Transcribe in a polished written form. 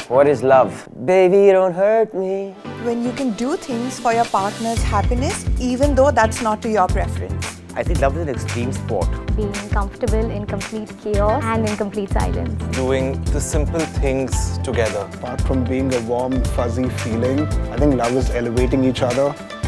What is love? Baby, don't hurt me. When you can do things for your partner's happiness, even though that's not to your preference. I think love is an extreme sport. Being comfortable in complete chaos and in complete silence. Doing the simple things together. Apart from being a warm, fuzzy feeling, I think love is elevating each other.